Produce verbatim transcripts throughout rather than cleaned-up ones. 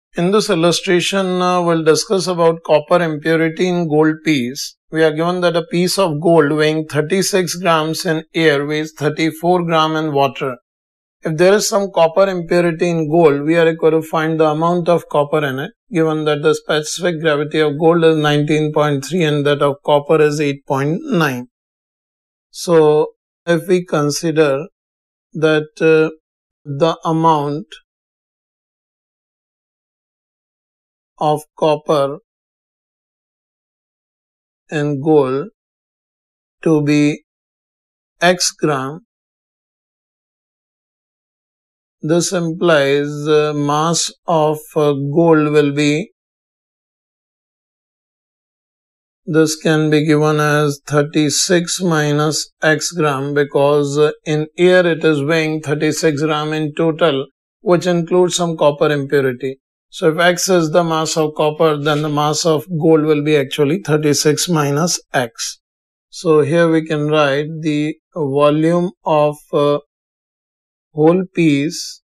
In this illustration, uh, we'll discuss about copper impurity in gold piece. We are given that a piece of gold weighing thirty-six grams in air weighs thirty-four grams in water. If there is some copper impurity in gold, we are required to find the amount of copper in it, given that the specific gravity of gold is nineteen point three and that of copper is eight point nine. So, if we consider that uh, the amount of copper in gold to be x gram, this implies the mass of uh, gold will be, this can be given as thirty-six minus x gram, because uh, in air it is weighing thirty-six gram in total, which includes some copper impurity. So if x is the mass of copper, then the mass of gold will be actually thirty-six minus x. So here we can write the volume of uh, whole piece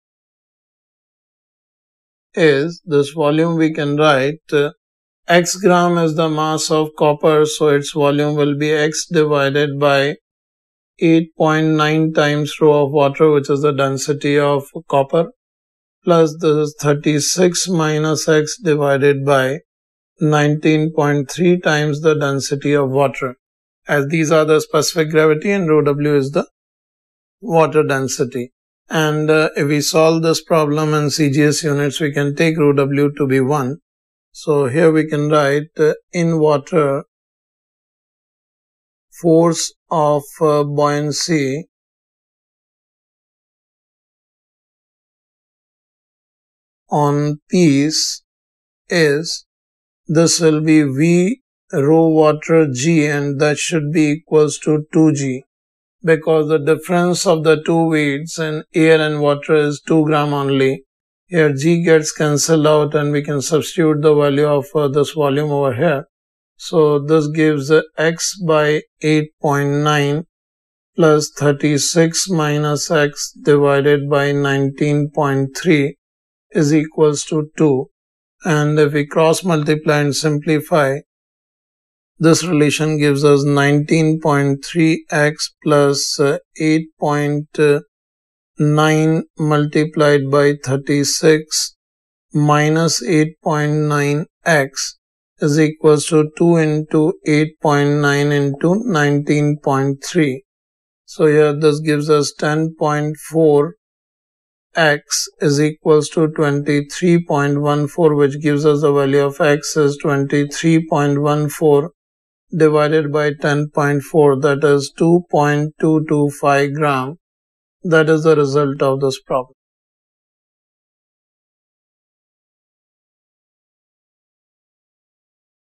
is, this volume we can write, uh, x gram is the mass of copper, so its volume will be x divided by eight point nine times rho of water, which is the density of copper, plus this is thirty-six minus x divided by nineteen point three times the density of water, as these are the specific gravity and rho w is the water density. And uh, if we solve this problem in C G S units, we can take rho w to be one. So here we can write uh, in water, force of uh, buoyancy on piece is, this will be V rho water G, and that should be equals to two G, because the difference of the two weights in air and water is two gram only. Here G gets cancelled out and we can substitute the value of uh, this volume over here. So this gives uh, x by eight point nine plus thirty-six minus x divided by nineteen point three is equals to two. And if we cross multiply and simplify, this relation gives us nineteen point three x plus uh, eight point nine multiplied by thirty-six minus eight point nine x is equals to two into eight point nine into nineteen point three. So here this gives us ten point four x is equals to twenty-three point one four, which gives us the value of x is twenty-three point one four divided by ten point four, that is two point two two five gram. That is the result of this problem.